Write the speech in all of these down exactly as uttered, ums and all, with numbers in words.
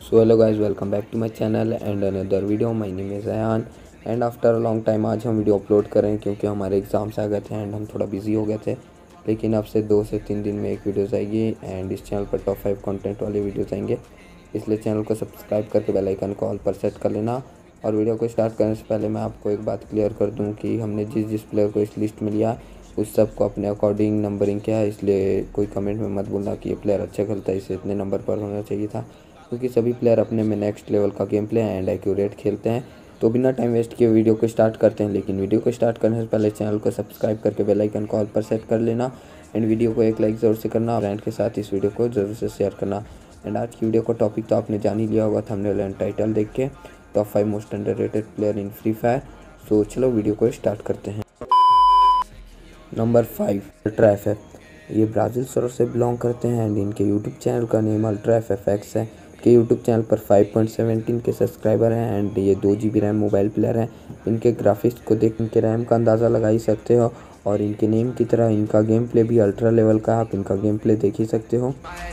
So hello guys, welcome back to my channel and another video. My name is Ayaan and after a long time आज हम video upload कर रहे हैं क्योंकि हमारे एग्ज़ाम्स आ गए थे एंड हम थोड़ा बिजी हो गए थे। लेकिन अब से दो से तीन दिन में एक वीडियोज़ आएगी एंड इस चैनल पर टॉप फाइव कंटेंट वाले वीडियोज़ आएंगे, इसलिए चैनल को सब्सक्राइब करके बेल आइकन को ऑल पर सेट कर लेना। और वीडियो को स्टार्ट करने से पहले मैं आपको एक बात क्लियर कर दूँ कि हमने जिस जिस प्लेयर को इस लिस्ट में लिया उस सब को अपने अकॉर्डिंग नंबरिंग किया है, इसलिए कोई कमेंट में मत बोलना कि ये प्लेयर अच्छा खेलता है, इसे इतने नंबर पर होना चाहिए था, क्योंकि सभी प्लेयर अपने में नेक्स्ट लेवल का गेम प्ले एंड एक्यूरेट खेलते हैं। तो बिना टाइम वेस्ट किए वीडियो को स्टार्ट करते हैं। लेकिन वीडियो को स्टार्ट करने से पहले चैनल को सब्सक्राइब करके बेल आइकन को ऑल पर सेट कर लेना एंड वीडियो को एक लाइक ज़रूर से करना और फ्रेंड के साथ इस वीडियो को ज़रूर से शेयर करना। एंड आज की वीडियो का टॉपिक तो आपने जान ही लिया होगा थंबनेल एंड टाइटल देख के, top five most underrated player in Free Fire. So चलो वीडियो को स्टार्ट करते हैं। Number five, ultra F F. ये ब्राज़ील सर्वर से बिलोंग करते हैं एंड इनके यूट्यूब चैनल का name ultra F F X है। के यूट्यूब चैनल पर five point one seven K subscriber हैं एंड ये दो G B RAM mobile player हैं। इनके ग्राफिक्स को देख इनके रैम का अंदाज़ा लगा ही सकते हो और इनके नेम की तरह इनका गेम प्ले भी अल्ट्रा लेवल का है। आप इनका गेम प्ले देख ही सकते हो।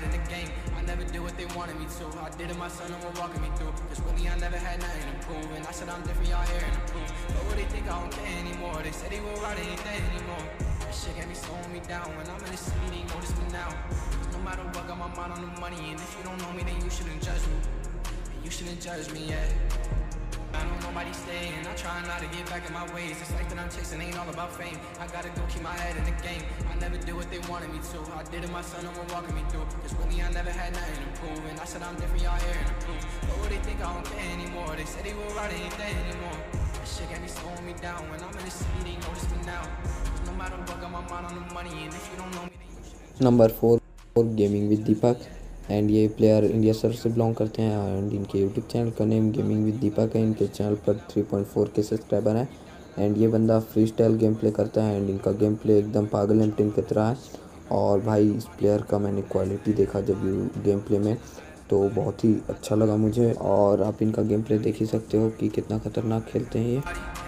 Judge me yet. I don't nobody staying. I try not to get back in my ways. This life that I'm chasing ain't all about fame. I gotta go keep my head in the game. I never did what they wanted me to. I did it my son and walking me through. Cause really I never had nothing to prove. And I said I'm different, y'all hearing the proof. But what they think I don't care anymore. They said they were right, ain't there anymore. That shit got me slowing me down. When I'm in the city, they notice me now. No matter what, got my mind on the money. And if you don't know me, then you should. Number four, gaming with Deepak and ये player India server से belong करते हैं and इनके YouTube channel का name gaming with Deepak है। इनके channel पर three point four K subscriber हैं एंड ये बंदा फ्री स्टाइल गेम प्ले करता है एंड इनका गेम प्ले एकदम पागल एमटेन की तरह है। और भाई इस प्लेयर का मैंने क्वालिटी देखा जब गेम प्ले में तो बहुत ही अच्छा लगा मुझे। और आप इनका गेम प्ले देख ही सकते हो कि कितना खतरनाक खेलते हैं ये।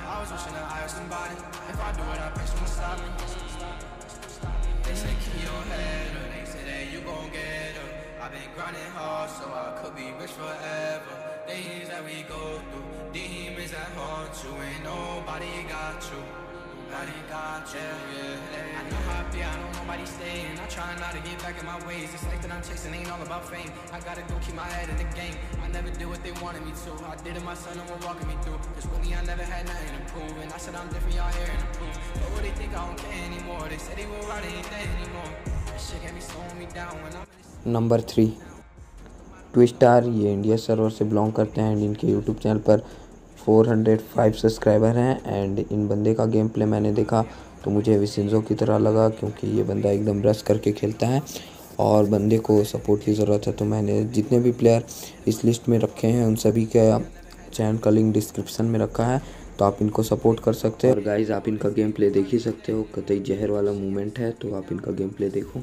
Grinding hard so I could be rich forever. Things that we go through, demons that haunt you, ain't nobody got you. Nobody got you, yeah. I know how I feel, I know nobody staying. I try not to get back in my ways. This life that I'm chasing ain't all about fame. I gotta go keep my head in the game. I never did what they wanted me to. I did it my son and walking me through. Cause really I never had nothing to prove. And I said I'm different, y'all hearing the proof. But what they think I don't care anymore. They said they were right, ain't there anymore. That shit got me slowing me down when I'm in. Number three, Twistar. ये India server से belong करते हैं and इनके YouTube channel पर four hundred five subscriber हैं and इन बंदे का गेम प्ले मैंने देखा तो मुझे विसिंजो की तरह लगा, क्योंकि ये बंदा एकदम रश करके खेलता है और बंदे को सपोर्ट की ज़रूरत है। तो मैंने जितने भी प्लेयर इस लिस्ट में रखे हैं उन सभी का चैनल का लिंक डिस्क्रिप्शन में रखा है, तो आप इनको सपोर्ट कर सकते हैं। और गाइज आप इनका गेम प्ले देख ही सकते हो, कतई जहर वाला मूवमेंट है, तो आप इनका गेम प्ले देखो।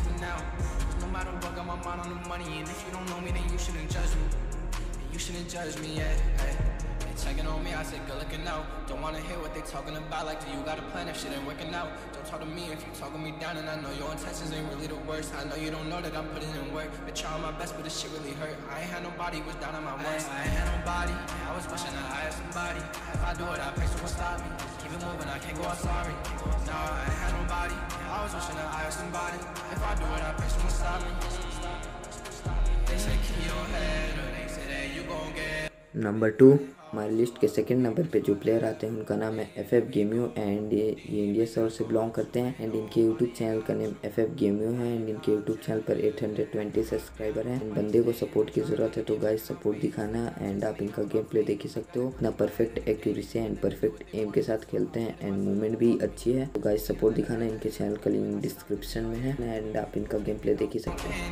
Judge me, yeah, hey. They checking on me, I said good looking out. Don't wanna hear what they talking about, like do you got a plan if shit ain't working out? Don't talk to me if you talking me down, and I know your intentions ain't really the worst. I know you don't know that I'm putting in work, been trying my best, but this shit really hurt. I ain't had nobody, was down on my worst. I ain't had nobody, I was wishing I had somebody. If I do it, I pray someone stop me. Keep it moving, I can't go out sorry. No, I ain't had nobody, I was wishing I had somebody. If I do it, I pray someone stop me. They say keep your head up. Number two, हमारी list के second number पे जो player आते हैं उनका नाम है F F गेमियो and ये ये इंडिया सर्वर से बिलोंग करते हैं एंड इनके यूट्यूब चैनल का नेम एफ एफ गेमियो है एंड इनके यूट्यूब चैनल पर एट हंड्रेड ट्वेंटी सब्सक्राइबर हैं। इन बंदे को सपोर्ट की ज़रूरत है, तो गाइस सपोर्ट दिखाना एंड आप इनका गेम प्ले देख ही सकते हो। इतना perfect accuracy and perfect aim के साथ खेलते हैं एंड मूवमेंट भी अच्छी है, तो गाइस सपोर्ट दिखाना। इनके चैनल का लिंक डिस्क्रिप्शन में है एंड आप इनका गेम प्ले देख ही सकते हैं।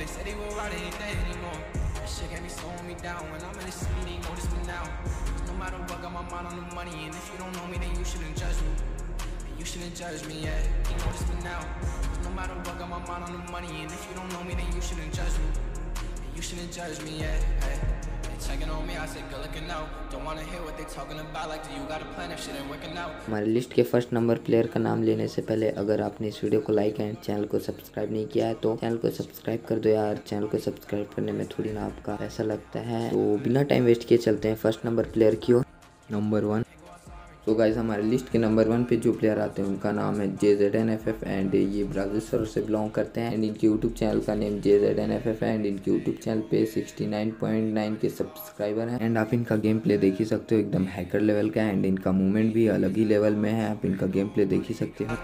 Shit got me slowing me down when I'm in the city, they notice me now. No matter what, got my mind on the money. And if you don't know me, then you shouldn't judge me. You shouldn't judge me, yeah. They notice me now. No matter what, got my mind on the money. And if you don't know me, then you shouldn't judge me. You shouldn't judge me, yeah. Hey. They checking on me, I said good looking out. Don't wanna hear what they talking about, like do you got a plan if shit ain't working out. हमारे list के first number player का नाम लेने से पहले अगर आपने इस वीडियो को लाइक एंड चैनल को सब्सक्राइब नहीं किया है तो चैनल को सब्सक्राइब कर दो यार। चैनल को सब्सक्राइब करने में थोड़ी ना आपका पैसा लगता है। तो बिना टाइम वेस्ट किए चलते हैं फर्स्ट नंबर प्लेयर की ओर। Number one. तो गाइस हमारे लिस्ट के नंबर वन पे जो प्लेयर आते हैं उनका नाम है J Z N F F and ये ब्राज़ील सर्वर से बिलोंग करते हैं एंड इनके यूट्यूब चैनल का name J Z N F F and इनके यूट्यूब चैनल पे sixty nine point nine K subscriber हैं एंड आप इनका गेम प्ले देख ही सकते हो, एकदम हैकर लेवल का है एंड इनका मूवमेंट भी अलग ही लेवल में है। आप इनका गेम प्ले देख ही सकते हो।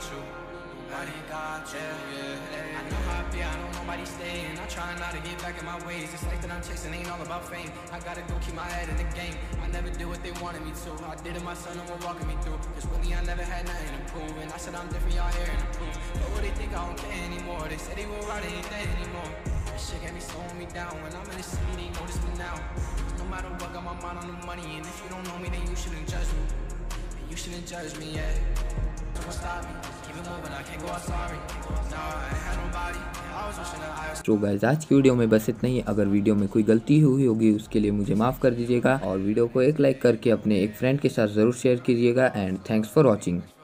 Trying not to get back in my ways. This life that I'm chasing ain't all about fame. I gotta go keep my head in the game. I never did what they wanted me to. I did it myself, no one walking me through. Cause really I never had nothing to prove. And I said I'm different, y'all hearing the proof. But what they think I don't care anymore. They said they were right, ain't there anymore. This shit got me slowing me down. When I'm in the city, they notice me now. No matter what, got my mind on the money. And if you don't know me, then you shouldn't judge me. And you shouldn't judge me, yeah. Don't stop me. Keep it moving, I can't go out sorry. Nah, I ain't had nobody. तो guys आज की video में बस इतना ही। अगर video में कोई गलती हुई होगी उसके लिए मुझे माफ़ कर दीजिएगा और वीडियो को एक लाइक करके अपने एक फ्रेंड के साथ ज़रूर शेयर कीजिएगा एंड थैंक्स फॉर वॉचिंग।